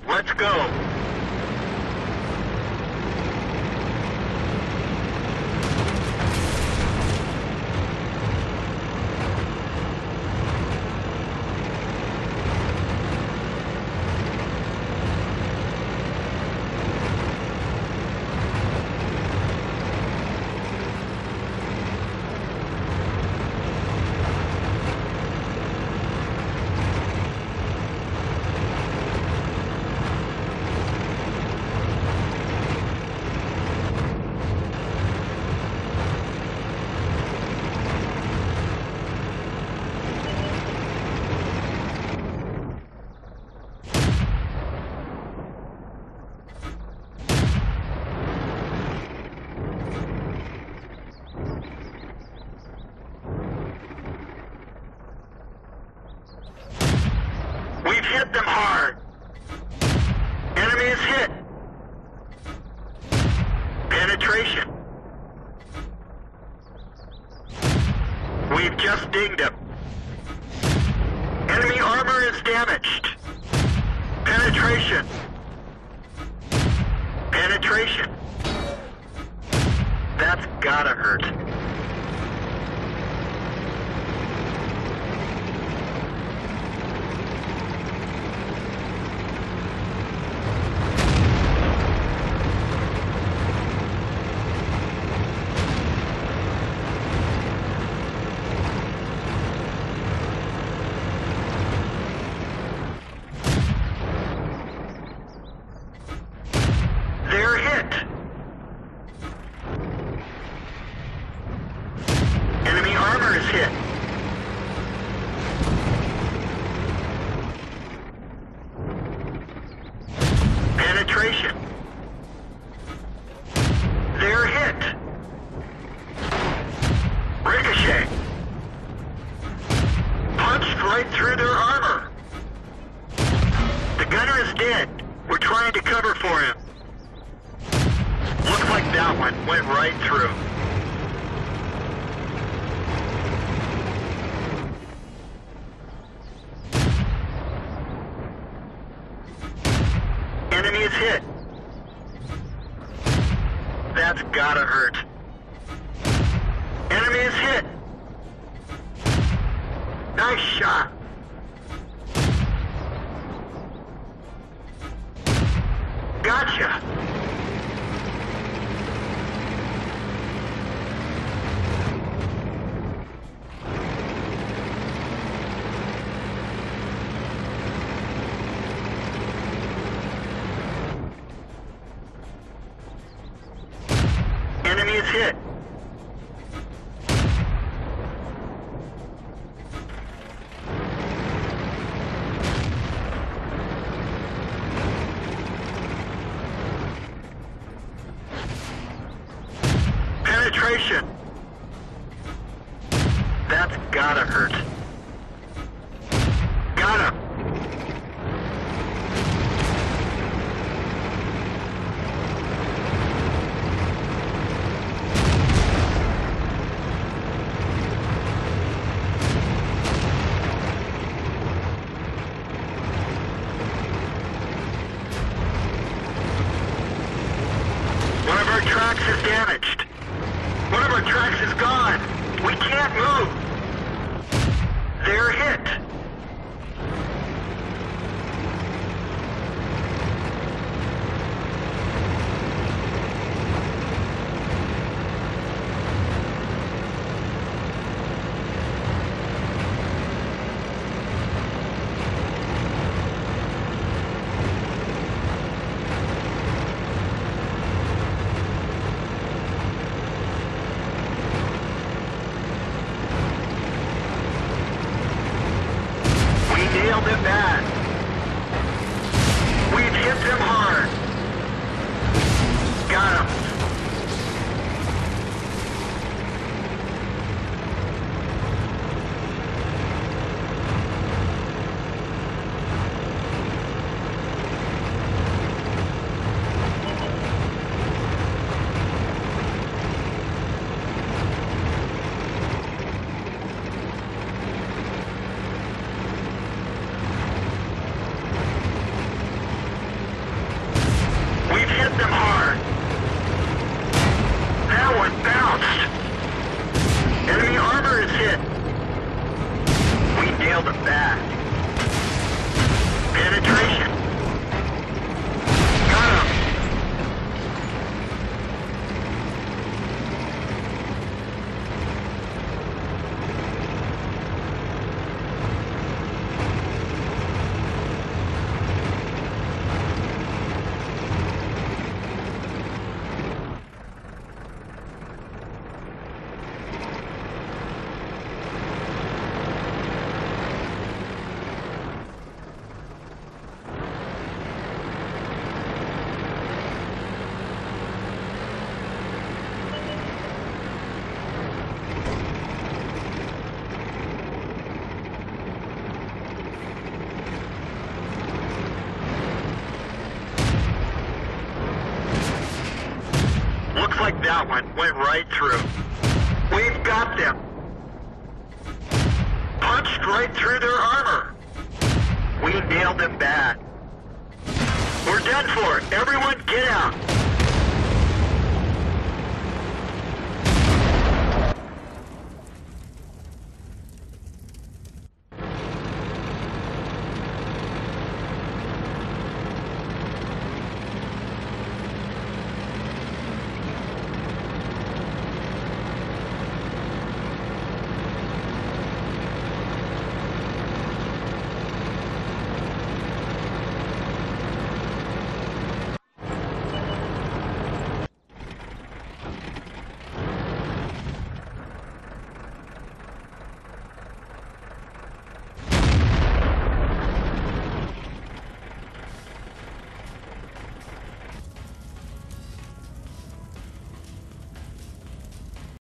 Let's go. We've hit them hard. Enemy is hit. Penetration. We've just dinged him. Enemy armor is damaged. Penetration. Penetration. That's gotta hurt. They're hit. Enemy armor is hit. Penetration. They're hit. Ricochet. Punched right through their armor. The gunner is dead. We're trying to cover for him. Looks like that one went right through. Enemy is hit. That's gotta hurt. Enemy is hit. Nice shot. Gotcha. Enemy is hit. Penetration. That's gotta hurt. Got him. One of our tracks is damaged. One of our tracks is gone. We can't move. They're hit. Looks like that one went right through. We've got them. Punched right through their armor. We nailed them bad. We're done for. Everyone get out.